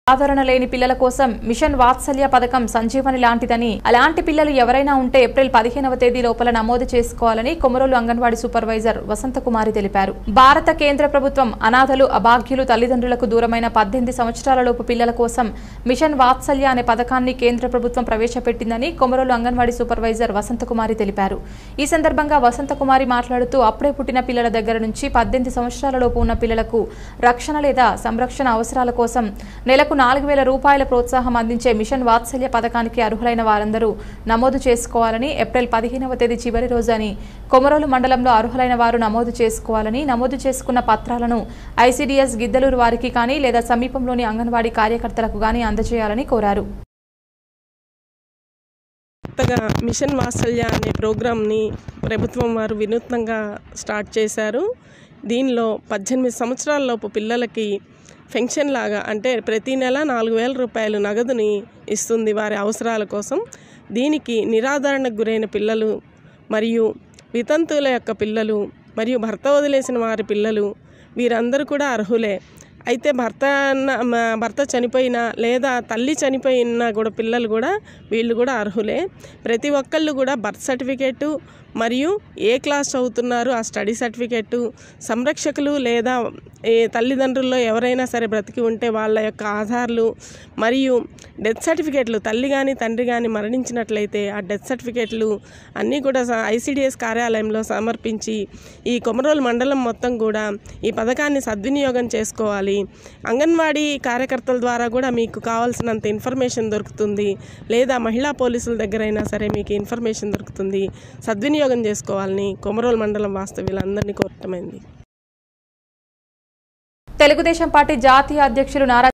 ఆదరణ లేని పిల్లల కోసం మిషన్ వాత్సల్య పథకం సంజీవని లాంటిదని, అలాంటి పిల్లలు ఎవరైనా ఉంటే ఏప్రిల్ 15వ తేదీ లోపల నమోదు చేసుకోవాలని కొమరోలు అంగన్వాడీ సూపర్వైజర్ వసంతకుమారి తెలిపారు. భారత కేంద్ర ప్రభుత్వం అనాథలు, అభాగ్యులు, తల్లిదండ్రులకు దూరమైన 18 సంవత్సరాలలోపు పిల్లల కోసం మిషన్ వాత్సల్య అనే పథకాన్ని కేంద్ర ప్రభుత్వం ప్రవేశపెట్టిందని కొమరోలు అంగన్వాడీ సూపర్వైజర్ వసంతకుమారి తెలిపారు. ఈ సందర్భంగా వసంతకుమారి మాట్లాడుతూ అప్పుడే పుట్టిన పిల్లల దగ్గర నుంచి 18 సంవత్సరాలలోపు ఉన్న పిల్లలకు రక్షణ లేదా సంరక్షణ అవసరాల కోసం నెలకు 4,000 రూపాయల ప్రోత్సాహం అందించే మిషన్ వాత్సల్య పథకానికి అర్హులైన వారందరూ నమోదు చేసుకోవాలని, ఏప్రిల్ 15వ తేదీ చివరి రోజు అని కొమరోలు మండలంలో అర్హులైన వారు నమోదు చేసుకోవాలని, నమోదు చేసుకున్న పత్రాలను ఐసీడీఎస్ గిద్దలూరు వారికి కానీ లేదా సమీపంలోని అంగన్వాడీ కార్యకర్తలకు కానీ అందజేయాలని కోరారు. కొత్తగా మిషన్ వాత్సల్య అనే ప్రోగ్రామ్ని ప్రభుత్వం వారు వినూత్నంగా స్టార్ట్ చేశారు. దీనిలో 18 సంవత్సరాలలోపు పిల్లలకి పెన్షన్ లాగా, అంటే ప్రతి నెల 4,000 రూపాయలు నగదుని ఇస్తుంది వారి అవసరాల కోసం. దీనికి నిరాదరణకు గురైన పిల్లలు మరియు వితంతువుల యొక్క పిల్లలు మరియు భర్త వదిలేసిన వారి పిల్లలు వీరందరూ కూడా అర్హులే. అయితే భర్త చనిపోయినా లేదా తల్లి చనిపోయినా కూడా పిల్లలు కూడా వీళ్ళు కూడా అర్హులే. ప్రతి ఒక్కళ్ళు కూడా బర్త్ సర్టిఫికేటు మరియు ఏ క్లాస్ చదువుతున్నారు ఆ స్టడీ సర్టిఫికేటు, సంరక్షకులు లేదా తల్లిదండ్రుల్లో ఎవరైనా సరే బ్రతికి ఉంటే వాళ్ళ యొక్క ఆధార్లు మరియు డెత్ సర్టిఫికేట్లు, తల్లి కానీ తండ్రి కానీ మరణించినట్లయితే ఆ డెత్ సర్టిఫికేట్లు అన్నీ కూడా ఐసీడీఎస్ కార్యాలయంలో సమర్పించి ఈ కొమరోలు మండలం మొత్తం కూడా ఈ పథకాన్ని సద్వినియోగం చేసుకోవాలి. అంగన్వాడీ కార్యకర్తల ద్వారా కూడా మీకు కావాల్సినంత ఇన్ఫర్మేషన్ దొరుకుతుంది, లేదా మహిళా పోలీసుల దగ్గరైనా సరే మీకు ఇన్ఫర్మేషన్ దొరుకుతుంది. సద్వినియోగం చేసుకోవాలని కొమరోలు మండలం వాస్తవ్యులందరినీ కోరటమైంది. తెలుగుదేశం పార్టీ జాతీయ అధ్యక్షులు నారా